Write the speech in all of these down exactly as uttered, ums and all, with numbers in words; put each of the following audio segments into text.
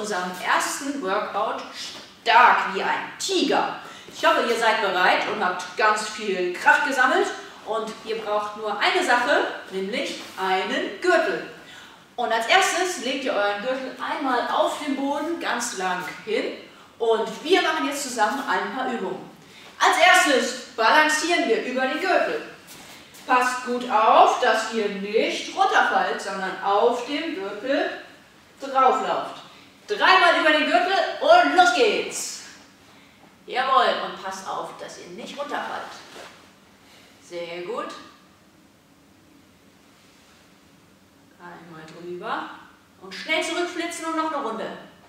unserem ersten Workout stark wie ein Tiger. Ich hoffe, ihr seid bereit und habt ganz viel Kraft gesammelt. Und ihr braucht nur eine Sache, nämlich einen Gürtel. Und als erstes legt ihr euren Gürtel einmal auf den Boden ganz lang hin. Und wir machen jetzt zusammen ein paar Übungen. Als erstes balancieren wir über den Gürtel. Passt gut auf, dass ihr nicht runterfallt, sondern auf dem Gürtel drauflauft. Dreimal über den Gürtel und los geht's. Jawohl, und passt auf, dass ihr nicht runterfallt. Sehr gut. Einmal drüber und schnell zurückflitzen und noch eine Runde.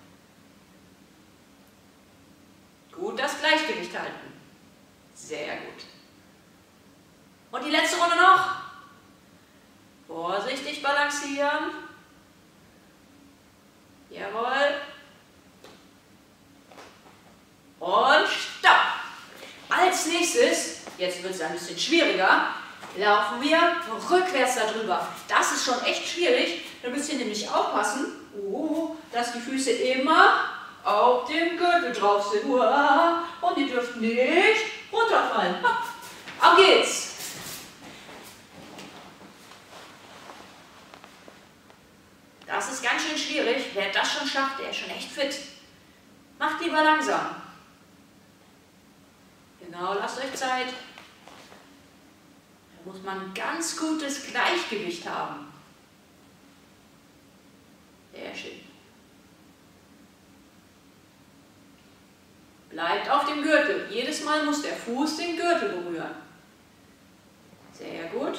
Gut das Gleichgewicht halten. Sehr gut. Und die letzte Runde noch. Vorsichtig balancieren. Jawohl. Und stopp. Als nächstes, jetzt wird es ein bisschen schwieriger, laufen wir rückwärts darüber. Das ist schon echt schwierig. Da müsst ihr nämlich aufpassen, oh, dass die Füße immer auf dem Gürtel drauf sind. Und ihr dürft nicht runterfallen. Auf geht's. Das ist ganz schön schwierig. Wer das schon schafft, der ist schon echt fit. Macht lieber langsam. Genau, lasst euch Zeit. Da muss man ein ganz gutes Gleichgewicht haben. Sehr schön. Bleibt auf dem Gürtel. Jedes Mal muss der Fuß den Gürtel berühren. Sehr gut.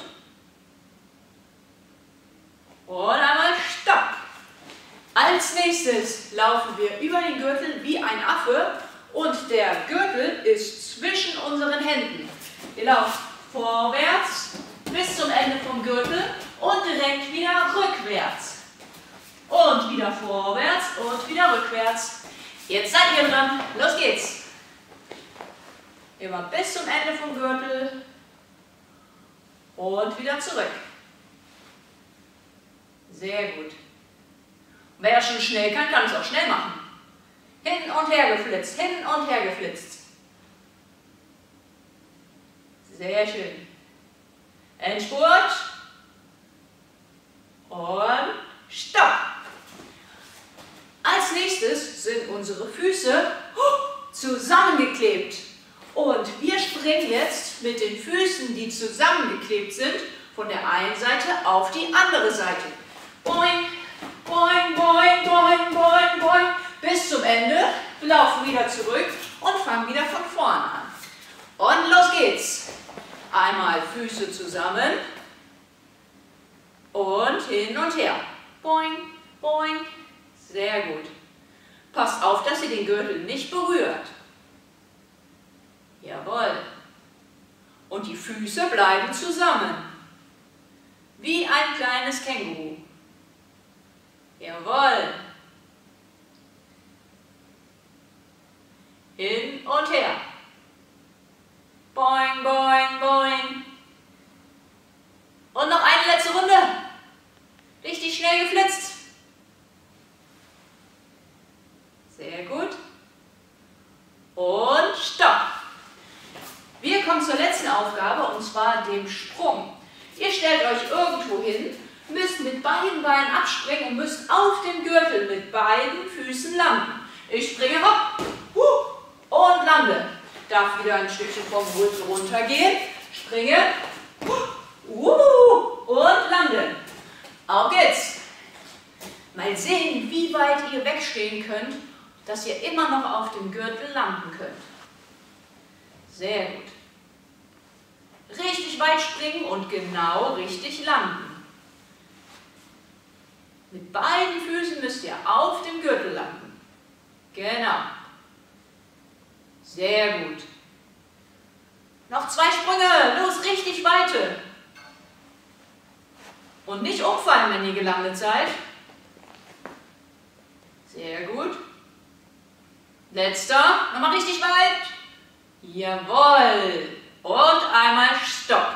Und einmal stopp. Als nächstes laufen wir über den Gürtel wie ein Affe und der Gürtel ist zwischen unseren Händen. Ihr lauft vorwärts bis zum Ende vom Gürtel und direkt wieder rückwärts. Und wieder vorwärts und wieder rückwärts. Jetzt seid ihr dran. Los geht's. Immer bis zum Ende vom Gürtel und wieder zurück. Sehr gut. Und wer das schon schnell kann, kann es auch schnell machen. Hin und her geflitzt, hin und her geflitzt. Sehr schön. Endspurt. Und stopp. Als nächstes sind unsere Füße zusammengeklebt. Und wir springen jetzt mit den Füßen, die zusammengeklebt sind, von der einen Seite auf die andere Seite. Boing, boing, boing, boing, boing, boing. Bis zum Ende, laufen wieder zurück und fangen wieder von vorne an. Und los geht's. Einmal Füße zusammen und hin und her. Boing, boing. Sehr gut. Passt auf, dass ihr den Gürtel nicht berührt. Jawohl. Und die Füße bleiben zusammen. Wie ein kleines Känguru. Jawohl. Hin und her. Boing, boing, boing. Und noch eine letzte Runde. Richtig schnell geflitzt. Sehr gut. Und stopp. Wir kommen zur letzten Aufgabe, und zwar dem Sprung. Ihr stellt euch irgendwo hin, müsst mit beiden Beinen abspringen und müsst auf dem Gürtel mit beiden Füßen landen. Ich springe hopp und lande. Darf wieder ein Stückchen vom Gürtel runtergehen. Springe und lande. Auf geht's. Mal sehen, wie weit ihr wegstehen könnt, dass ihr immer noch auf dem Gürtel landen könnt. Sehr gut. Richtig weit springen und genau richtig landen. Mit beiden Füßen müsst ihr auf dem Gürtel landen. Genau. Sehr gut. Noch zwei Sprünge. Los, richtig weite. Und nicht umfallen, wenn ihr gelandet seid. Sehr gut. Letzter. Nochmal richtig weit. Jawohl. Und einmal Stopp.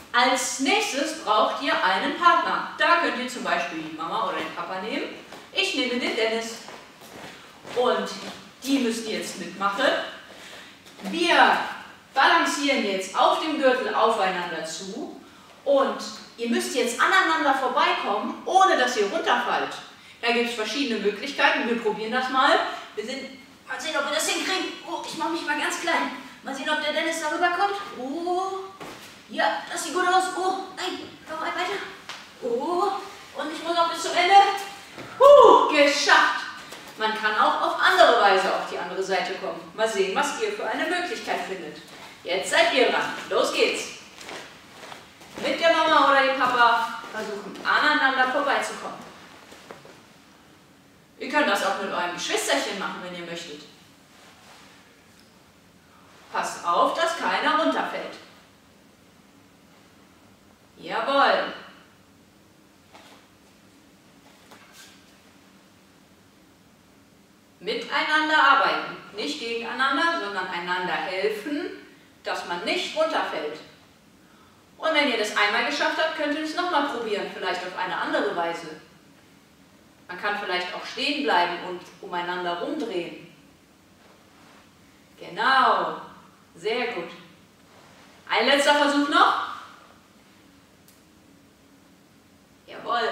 Als nächstes braucht ihr einen Partner. Da könnt ihr zum Beispiel die Mama oder den Papa nehmen. Ich ich nehme den Dennis. Und die müssen jetzt mitmachen. Wir balancieren jetzt auf dem Gürtel aufeinander zu und ihr müsst jetzt aneinander vorbeikommen, ohne dass ihr runterfallt. Da gibt es verschiedene Möglichkeiten. Wir probieren das mal. Wir sind, mal sehen, ob wir das hinkriegen. Oh, ich mache mich mal ganz klein. Mal sehen, ob der Dennis da rüberkommt. Oh, ja, das sieht gut aus. Oh, nein, noch ein weiter. Oh, und ich muss noch bis zum Ende. Puh, geschafft. Man kann auch auf andere Weise auf die andere Seite kommen. Mal sehen, was ihr für eine Möglichkeit findet. Jetzt seid ihr dran. Los geht's. Mit der Mama oder dem Papa versuchen, aneinander vorbeizukommen. Ihr könnt das auch mit eurem Geschwisterchen machen, wenn ihr möchtet. Passt auf, dass keiner runterfällt. Jawohl. Miteinander arbeiten. Nicht gegeneinander, sondern einander helfen, dass man nicht runterfällt. Und wenn ihr das einmal geschafft habt, könnt ihr es nochmal probieren, vielleicht auf eine andere Weise. Man kann vielleicht auch stehen bleiben und umeinander rumdrehen. Genau, sehr gut. Ein letzter Versuch noch. Jawohl.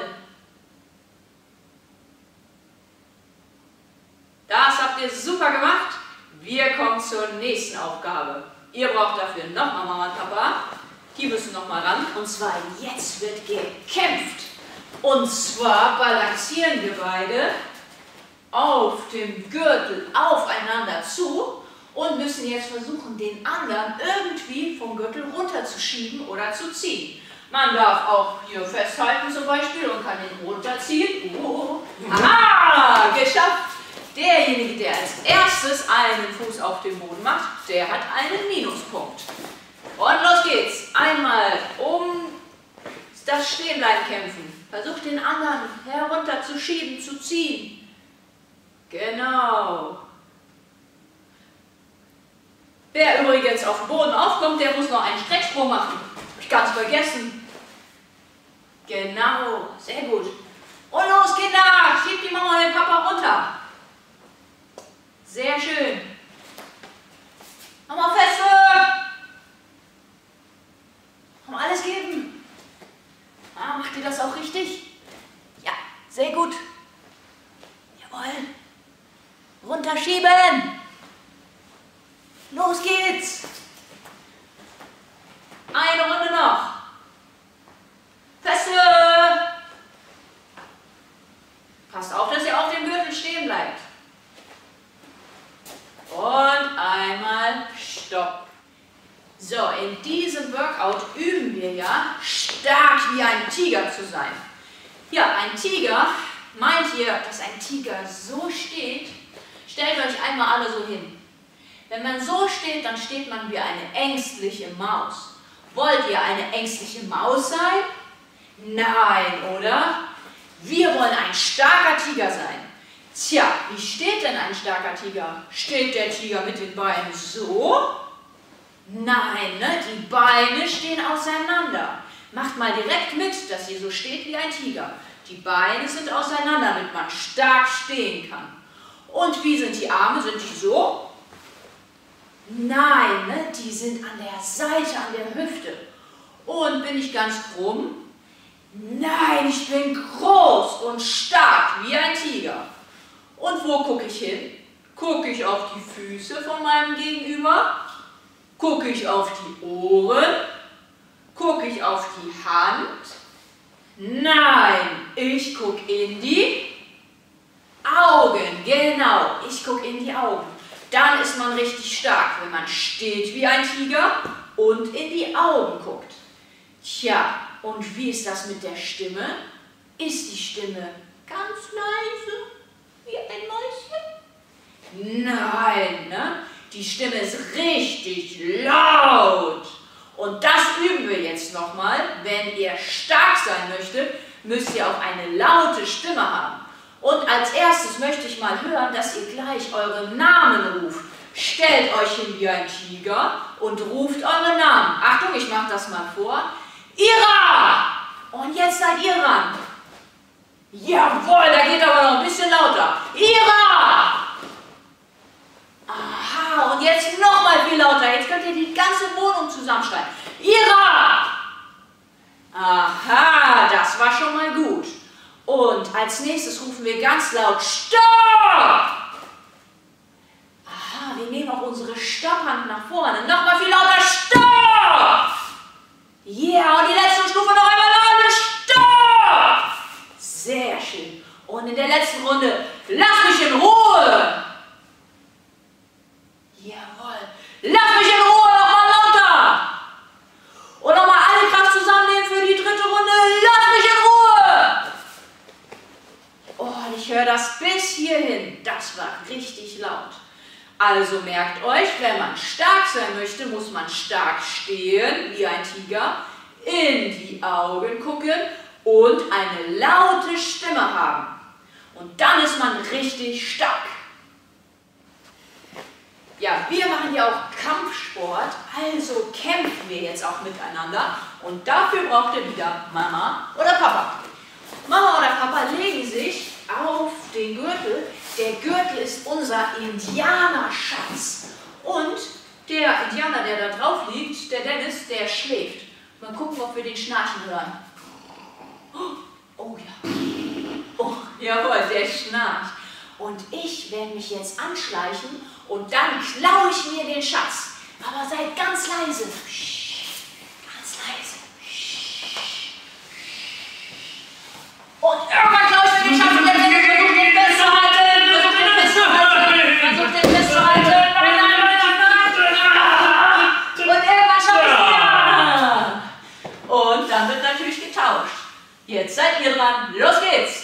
Das habt ihr super gemacht. Wir kommen zur nächsten Aufgabe. Ihr braucht dafür nochmal Mama und Papa. Die müssen nochmal ran. Und zwar jetzt wird gekämpft. Und zwar balancieren wir beide auf dem Gürtel aufeinander zu und müssen jetzt versuchen, den anderen irgendwie vom Gürtel runterzuschieben oder zu ziehen. Man darf auch hier festhalten zum Beispiel und kann ihn runterziehen. Oh. Aha, geschafft! Derjenige, der als erstes einen Fuß auf den Boden macht, der hat einen Minuspunkt. Und los geht's. Einmal um das Stehenbleiben kämpfen. Versucht den anderen herunterzuschieben, zu ziehen. Genau. Wer übrigens auf dem Boden aufkommt, der muss noch einen Strecksprung machen. Hab ich ganz vergessen. Genau, sehr gut. Und los, Kinder, schiebt die Mama und den Papa runter. Sehr schön. Nochmal feste. Und alles geben. Ah, macht ihr das auch richtig? Ja, sehr gut. Jawohl. Runterschieben. Los geht's. Eine Runde noch. Feste. Passt auf, dass ihr auf dem Gürtel stehen bleibt. Und einmal Stopp. So, in diesem Workout üben wir ja, stark wie ein Tiger zu sein. Ja, ein Tiger, meint ihr, dass ein Tiger so steht? Stellt euch einmal alle so hin. Wenn man so steht, dann steht man wie eine ängstliche Maus. Wollt ihr eine ängstliche Maus sein? Nein, oder? Wir wollen ein starker Tiger sein. Tja, wie steht denn ein starker Tiger? Steht der Tiger mit den Beinen so? Nein, ne? Die Beine stehen auseinander. Macht mal direkt mit, dass ihr so steht wie ein Tiger. Die Beine sind auseinander, damit man stark stehen kann. Und wie sind die Arme? Sind die so? Nein, ne? Die sind an der Seite, an der Hüfte. Und bin ich ganz krumm? Nein, ich bin groß und stark wie ein Tiger. Und wo gucke ich hin? Gucke ich auf die Füße von meinem Gegenüber? Gucke ich auf die Ohren? Gucke ich auf die Hand? Nein, ich gucke in die Augen. Genau, ich gucke in die Augen. Dann ist man richtig stark, wenn man steht wie ein Tiger und in die Augen guckt. Tja, und wie ist das mit der Stimme? Ist die Stimme ganz leise, wie ein Mäuschen? Nein, ne? Die Stimme ist richtig laut. Und das üben wir jetzt nochmal. Wenn ihr stark sein möchtet, müsst ihr auch eine laute Stimme haben. Und als erstes möchte ich mal hören, dass ihr gleich euren Namen ruft. Stellt euch hin wie ein Tiger und ruft euren Namen. Achtung, ich mache das mal vor. Ira! Und jetzt seid ihr dran. Jawohl, da geht aber noch ein bisschen lauter. Ira! Aha, und jetzt noch mal viel lauter. Jetzt könnt ihr die ganze Wohnung zusammenschreien. Ira! Aha, das war schon mal gut. Und als nächstes rufen wir ganz laut Stopp! Aha, wir nehmen auch unsere Stopphand nach vorne. Nochmal viel lauter Stopp! Ja, yeah, und die letzte Stufe noch einmal laut Stopp! Sehr schön. Und in der letzten Runde, lass mich in Ruhe! Jawohl. Lass mich in Ruhe, nochmal lauter! Und nochmal alle Kraft zusammennehmen für die dritte Runde. Lass mich in Ruhe! Oh, ich höre das bis hierhin. Das war richtig laut. Also merkt euch, wenn man stark sein möchte, muss man stark stehen, wie ein Tiger, in die Augen gucken und eine laute Stimme haben. Und dann ist man richtig stark. Ja, wir machen ja auch Kampfsport, also kämpfen wir jetzt auch miteinander. Und dafür braucht ihr wieder Mama oder Papa. Mama oder Papa legen sich auf den Gürtel. Der Gürtel ist unser Indianerschatz. Und der Indianer, der da drauf liegt, der Dennis, der schläft. Mal gucken, ob wir den Schnarchen hören. Oh ja. Oh, jawohl, der schnarcht. Und ich werde mich jetzt anschleichen und dann klaue ich mir den Schatz. Aber seid ganz leise. Ganz leise. Und irgendwann klaue ich mir den Schatz und der Dennis versucht den festzuhalten. Versucht den festzuhalten. Versucht den festzuhalten. Nein, nein, nein, nein. Und irgendwann schaffe ich es wieder. Und dann wird natürlich getauscht. Jetzt seid ihr dran. Los geht's.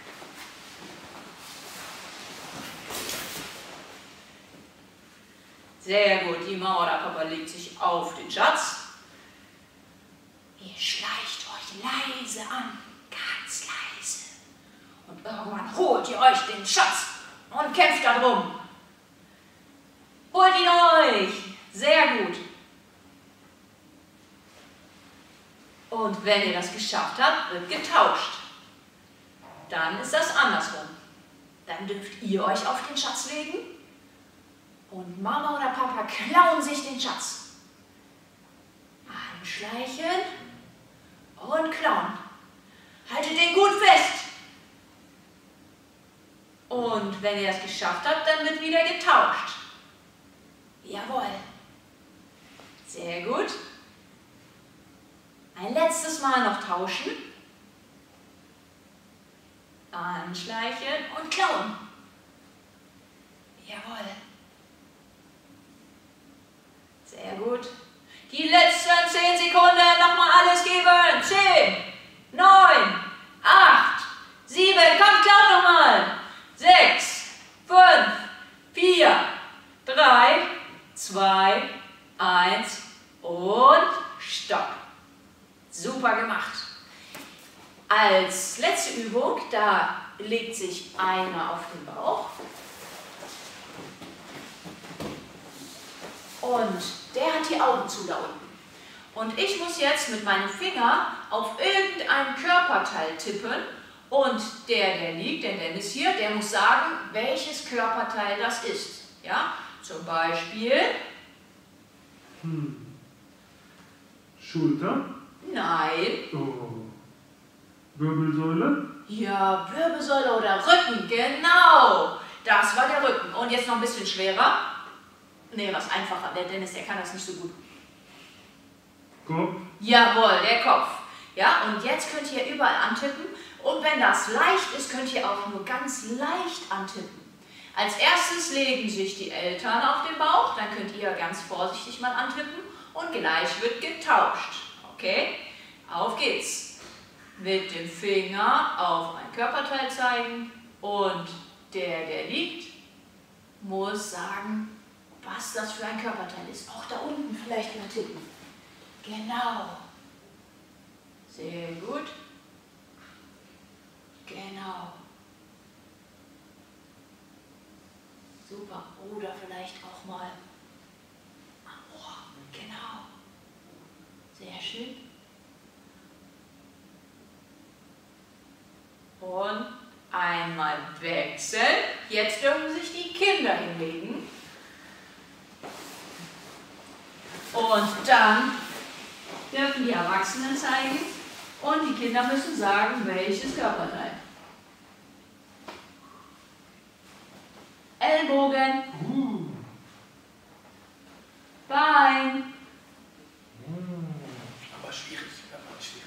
Sehr gut, die Mama oder Papa legt sich auf den Schatz. Ihr schleicht euch leise an, ganz leise. Und irgendwann holt ihr euch den Schatz und kämpft darum. Holt ihn euch. Sehr gut. Und wenn ihr das geschafft habt, wird getauscht. Dann ist das andersrum. Dann dürft ihr euch auf den Schatz legen. Und Mama oder Papa klauen sich den Schatz. Anschleichen und klauen. Haltet den gut fest. Und wenn ihr das geschafft habt, dann wird wieder getauscht. Jawohl. Sehr gut. Ein letztes Mal noch tauschen. Anschleichen und klauen. Jawohl. Sehr gut. Die letzten zehn Sekunden, nochmal alles geben. zehn, neun, acht, sieben, kommt, klaut nochmal. sechs, fünf, vier, drei, zwei, eins und Stopp. Super gemacht. Als letzte Übung, da legt sich einer auf den Bauch. Und der hat die Augen zu da unten. Und ich muss jetzt mit meinem Finger auf irgendein Körperteil tippen. Und der, der liegt, der Dennis hier, der muss sagen, welches Körperteil das ist. Ja, zum Beispiel. Hm. Schulter? Nein. Oh. Wirbelsäule? Ja, Wirbelsäule oder Rücken, genau. Das war der Rücken. Und jetzt noch ein bisschen schwerer. Nee, was einfacher. Der Dennis, der kann das nicht so gut. Kopf? Jawohl, der Kopf. Ja, und jetzt könnt ihr überall antippen. Und wenn das leicht ist, könnt ihr auch nur ganz leicht antippen. Als erstes legen sich die Eltern auf den Bauch. Dann könnt ihr ganz vorsichtig mal antippen. Und gleich wird getauscht. Okay? Auf geht's. Mit dem Finger auf ein Körperteil zeigen. Und der, der liegt, muss sagen, was das für ein Körperteil ist. Auch da unten vielleicht mal tippen. Genau. Sehr gut. Genau. Super. Oder vielleicht auch mal am Ohr. Genau. Sehr schön. Und einmal wechseln. Jetzt dürfen sich die Kinder hinlegen. Und dann dürfen die Erwachsenen zeigen und die Kinder müssen sagen, welches Körperteil. Ellbogen. Uh. Bein. Aber schwierig, aber schwierig.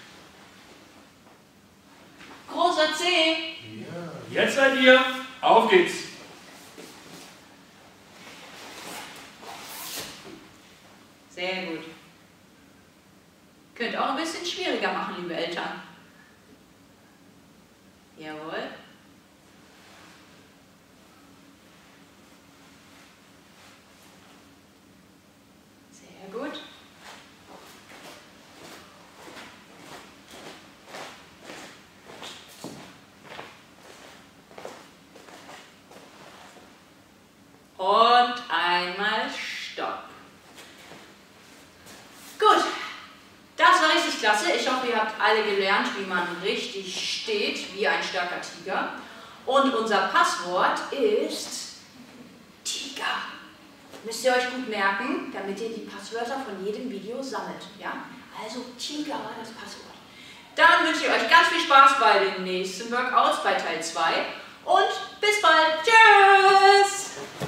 Großer Zeh. Ja. Jetzt seid ihr. Auf geht's. Sehr gut. Könnt auch ein bisschen schwieriger machen, liebe Eltern. Jawohl. Sehr gut. Und einmal Stopp. Gut, das war richtig klasse. Ich hoffe, ihr habt alle gelernt, wie man richtig steht, wie ein starker Tiger. Und unser Passwort ist Tiger. Müsst ihr euch gut merken, damit ihr die Passwörter von jedem Video sammelt. Ja? Also Tiger war das Passwort. Dann wünsche ich euch ganz viel Spaß bei den nächsten Workouts, bei Teil zwei. Und bis bald. Tschüss!